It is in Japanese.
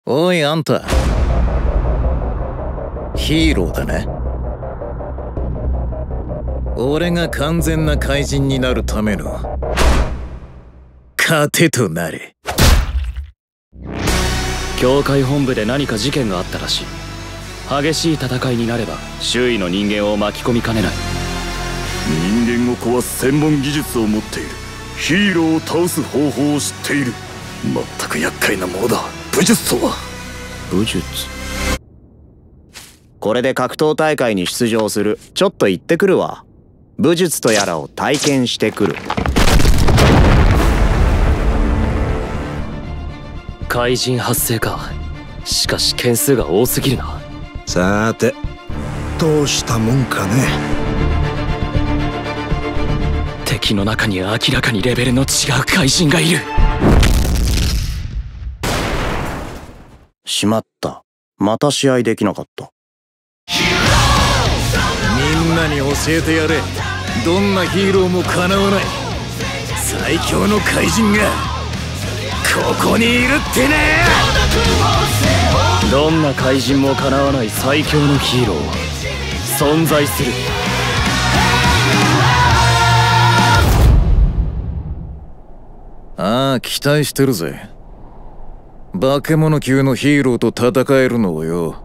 おいあんた、ヒーローだね。俺が完全な怪人になるための糧となれ。 教会本部で何か事件があったらしい。激しい戦いになれば周囲の人間を巻き込みかねない。 人間を壊す専門技術を持っている。ヒーローを倒す方法を知っている。まったく厄介なものだ、武術とは。 武術。 これで格闘大会に出場する。ちょっと行ってくるわ。武術とやらを体験してくる。 怪人発生か。しかし件数が多すぎるな。 さーて、どうしたもんかね。 敵の中に明らかにレベルの違う怪人がいる。 しまった。また試合できなかった。 みんなに教えてやれ。どんなヒーローもかなわない最強の怪人がここにいるってね。 どんな怪人もかなわない最強のヒーローは存在する。 ああ、期待してるぜ。化け物級のヒーローと戦えるのをよ。